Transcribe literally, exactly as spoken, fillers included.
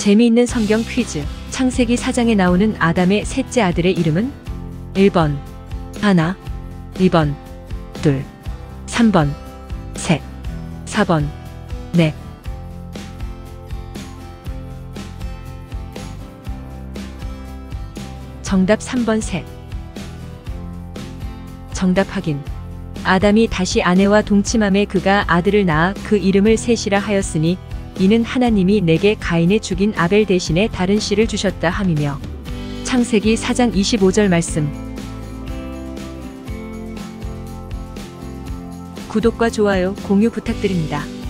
재미있는 성경 퀴즈. 창세기 사 장에 나오는 아담의 셋째 아들의 이름은? 일 번 하나, 이 번 둘, 삼 번 셋, 사 번 넷. 정답 삼 번 셋. 정답 확인. 아담이 다시 아내와 동침함에 그가 아들을 낳아 그 이름을 셋이라 하였으니 이는 하나님이 내게 가인의 죽인 아벨 대신에 다른 씨를 주셨다 함이며. 창세기 사 장 이십오 절 말씀. 구독과 좋아요, 공유 부탁드립니다.